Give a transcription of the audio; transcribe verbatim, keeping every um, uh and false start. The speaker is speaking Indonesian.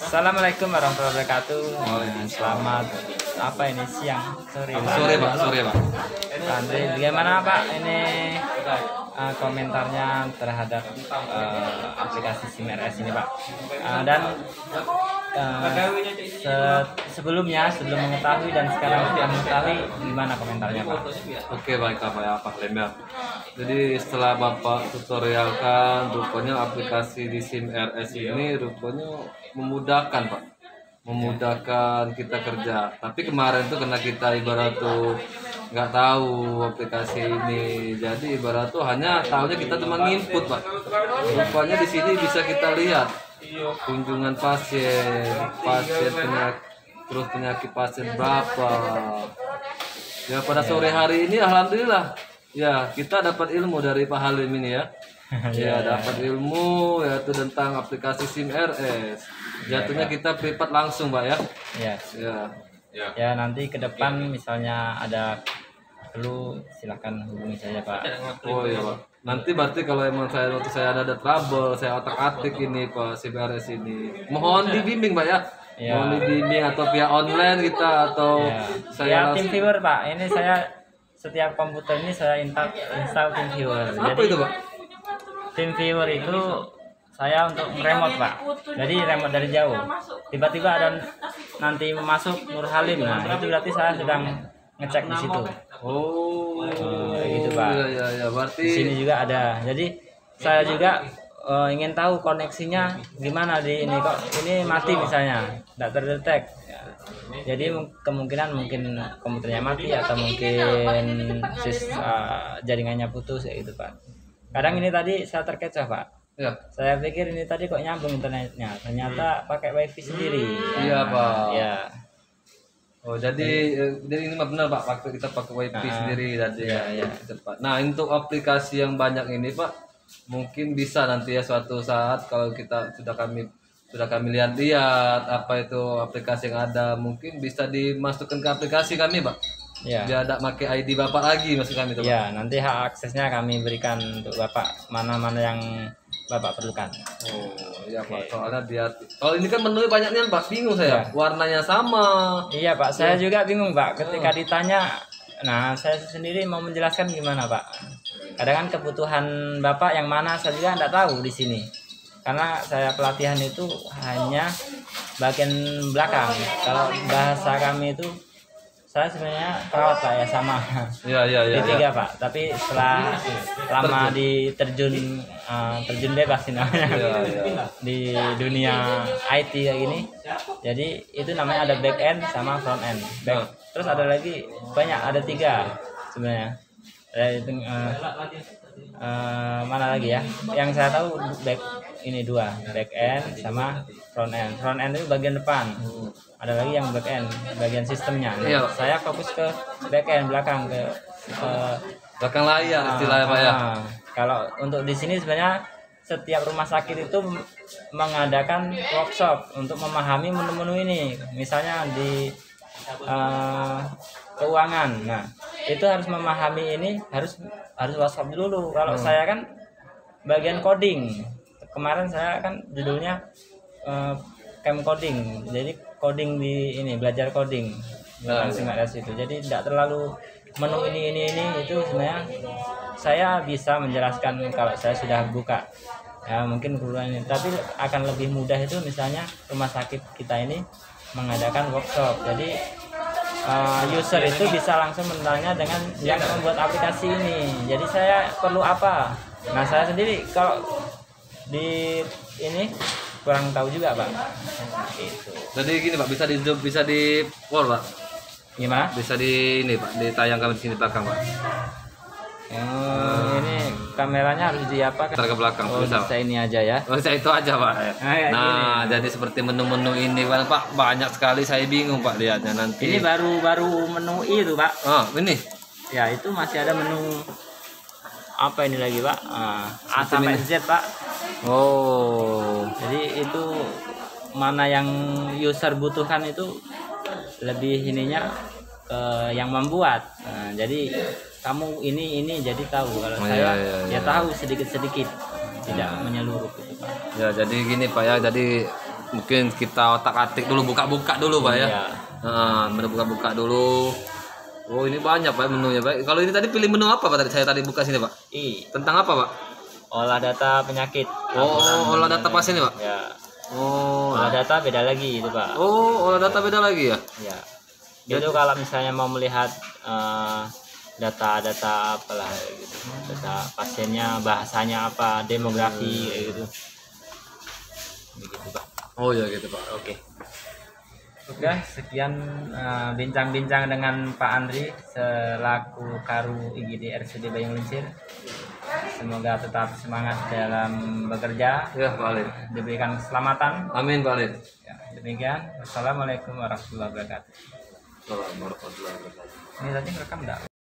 Assalamualaikum warahmatullahi wabarakatuh. Oh, selamat apa ini siang sore sore pak sore pak Andre, bagaimana pak ini uh, komentarnya terhadap uh, aplikasi SIM R S ini pak, uh, dan uh, se sebelumnya sebelum mengetahui dan sekarang sudah mengetahui, gimana komentarnya pak? Oke baik pak ya pak Lembang. Jadi setelah bapak tutorialkan, rupanya aplikasi di SIM R S ini rupanya memudahkan pak, memudahkan kita kerja. Tapi kemarin tuh karena kita ibarat tuh nggak tahu aplikasi ini, jadi ibarat tuh hanya tahunya kita cuma nginput pak. Rupanya di sini bisa kita lihat kunjungan pasien, pasien penyakit, terus penyakit pasien berapa. Ya pada sore hari ini alhamdulillah ya kita dapat ilmu dari Pak Halim ini ya. Ya dapat ilmu yaitu tentang aplikasi SIM R S. Jatuhnya kita privat langsung pak ya. Ya. Ya. Ya nanti ke depan misalnya ada perlu silakan hubungi saya pak. Oh iya pak. Nanti berarti kalau emang saya waktu saya ada, ada trouble, saya otak-atik ini pak SIM R S ini, mohon dibimbing pak ya. Ya. Mohon dibimbing atau via online kita atau ya. saya Ya, TeamViewer pak. Ini saya setiap komputer ini saya install install TeamViewer. Apa Jadi, itu pak? TeamViewer itu saya untuk remote pak, jadi remote dari jauh. Tiba-tiba ada nanti masuk Nur Halim, nah itu berarti saya sedang ngecek di situ. Oh, uh, gitu pak. Ya, ya, ya. Berarti di sini juga ada. Jadi saya juga uh, ingin tahu koneksinya gimana di ini, kok ini mati misalnya, tidak terdetek. Jadi kemungkinan mungkin komputernya mati atau mungkin sis, uh, jaringannya putus ya gitu pak. Kadang ini tadi saya terkecoh pak. Ya. Saya pikir ini tadi kok nyambung internetnya, ternyata pakai wifi sendiri. Iya pak. Ya. Oh jadi jadi ini mah benar pak, waktu kita pakai wifi Nah, sendiri tadi ya, ya, ya. cepat. Nah untuk aplikasi yang banyak ini pak, mungkin bisa nanti ya suatu saat kalau kita sudah kami sudah kami lihat-lihat apa itu aplikasi yang ada, mungkin bisa dimasukkan ke aplikasi kami pak. Ya. Biar tidak pakai I D bapak lagi maksud kami itu pak. Ya, nanti hak aksesnya kami berikan untuk bapak, mana-mana yang bapak perlukan. Oh iya pak, soalnya biar kalau ini kan menu banyaknya pak, bingung saya. Ya. Warnanya sama. Iya pak, saya juga bingung pak ketika ditanya. Nah saya sendiri mau menjelaskan gimana pak. Kadang kan kebutuhan bapak yang mana saya juga tidak tahu di sini. Karena saya pelatihan itu hanya bagian belakang. Kalau bahasa kami itu saya sebenarnya perawat pak ya, sama Iya iya iya. D tiga pak. Tapi setelah lama di terjun uh, terjun bebas ini namanya Ya, ya. di dunia I T kayak gini. Jadi itu namanya ada back end sama front end. Back. Terus ada lagi banyak, ada tiga sebenarnya. Ada itu, uh, uh, mana lagi ya? Yang saya tahu back ini dua, back end sama front end. Front end itu bagian depan. Ada lagi yang back end, bagian sistemnya. Nah, Iya. saya fokus ke back end, belakang ke uh, Belakang layar istilahnya pak ya. uh, kalau untuk di sini sebenarnya setiap rumah sakit itu mengadakan workshop untuk memahami menu-menu ini. Misalnya di uh, keuangan. Nah, itu harus memahami ini, harus harus workshop dulu. Kalau Hmm. saya kan bagian coding. Kemarin saya kan judulnya uh, camp coding. Jadi coding di ini, belajar coding dengan SIM R S itu. Jadi tidak terlalu menu ini ini ini itu sebenarnya saya bisa menjelaskan kalau saya sudah buka. Ya mungkin kebutuhan ini, tapi akan lebih mudah itu misalnya rumah sakit kita ini mengadakan workshop. Jadi uh, user itu bisa langsung bertanya dengan yang membuat aplikasi ini. Jadi saya perlu apa? Nah saya sendiri kalau di ini kurang tahu juga pak. Gitu. Jadi gini pak, bisa di zoom, bisa di wall pak, Gimana? bisa di ini pak, ditayangkan di sini belakang pak. Oh, ini kameranya harus di apa? Ntar ke belakang Oh, bisa. bisa ini aja ya. Oh saya itu aja pak. Ah, ya, Nah jadi seperti menu-menu ini pak, banyak sekali saya bingung pak lihatnya nanti. Ini baru baru menu itu pak. Oh ini. Ya itu masih ada menu apa ini lagi pak? Ah, A Sistem sampai ini. Z pak. Oh. Jadi itu mana yang user butuhkan itu lebih ininya ke yang membuat. Nah, jadi kamu ini ini jadi tahu. Kalau Oh, saya iya, iya, ya iya. tahu sedikit sedikit, tidak menyeluruh gitu pak. Ya jadi gini pak ya, jadi mungkin kita otak-atik dulu, buka-buka dulu Pak ya. Iya. Nah, buka-buka dulu. Oh ini banyak Pak menunya Pak. Kalau ini tadi pilih menu apa Pak tadi? Saya tadi buka sini Pak. I. Tentang apa Pak? Olah data penyakit. Oh, olah data pasien ya Pak? Ya. Oh. Olah data beda lagi itu Pak. Oh, olah data beda lagi ya? Ya. Itu kalau misalnya mau melihat eh, data-data apalah gitu. Data pasiennya, bahasanya apa, demografi kayak gitu. Begitu Pak. Oh ya gitu Pak. Oke. Udah sekian eh, bincang-bincang dengan Pak Andri selaku Karu I G D R S U D Bayung Lincir. Semoga tetap semangat dalam bekerja, Ya Pak Alin. diberikan keselamatan. Amin Pak Alin. Ya, demikian. Wassalamualaikum warahmatullahi wabarakatuh. Assalamualaikum warahmatullahi wabarakatuh. Ini tadi rekam enggak?